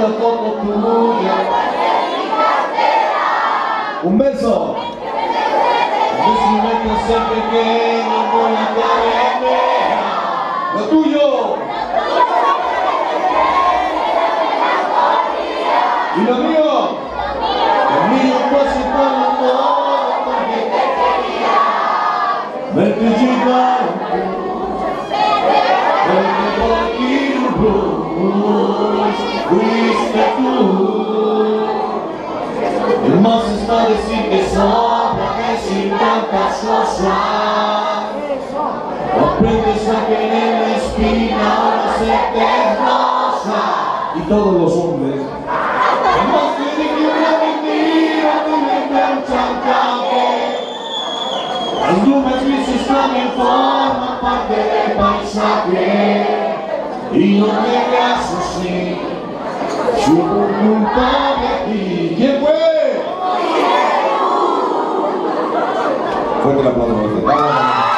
una foto tuya. Un beso. Decime ser pequeño con la cadena. Lo tuyo. Y lo mío. Lo mío casi por amor, porque te quería. Verte llegar. Verte por aquí, fuiste tú. El más está decir que sobra, que sin tantas cosas aprendes a querer la espina, ahora se te rosa. Y todos los hombres más que dije una mentira, que me da un chantaje. Las nubes grises también forman parte del paisaje. Y no me hagas así, yo por culpa de ti. ¿Quién fue? Fuerte el aplauso.